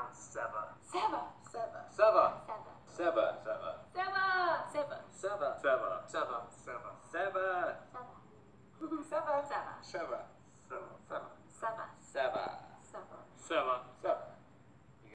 pronounce seva. Seva. Seva. Seva. Seva. Seva. Seva. Seva. Seva. Seva. Seva. Seva. Seva. Seva. Seva. Seva. Seva.